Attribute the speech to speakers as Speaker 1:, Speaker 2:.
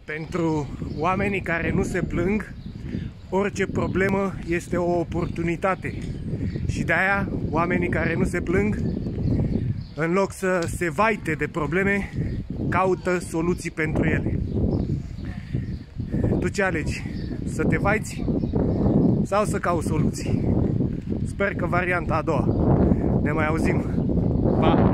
Speaker 1: Pentru oamenii care nu se plâng, orice problemă este o oportunitate. Și de-aia, oamenii care nu se plâng, în loc să se vaite de probleme, caută soluții pentru ele. Tu ce alegi? Să te vaiți sau să cauți soluții? Sper că varianta a doua. Ne mai auzim. Pa!